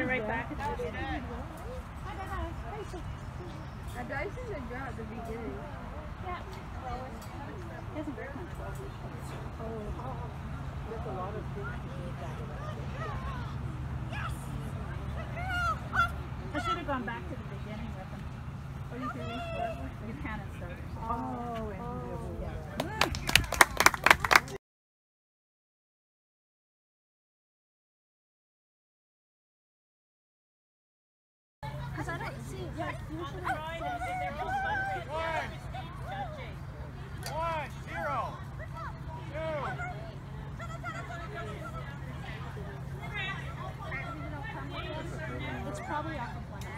started right back at the beginning. Dyson did go at the beginning. Yeah. He hasn't worked on 12 weeks. There's a lot of things to do that. I should have gone back to the beginning with him. What do you think? Buchanan starters. Oh, and Because I don't see, like, usually... 1, 0, 2. It's probably off of one.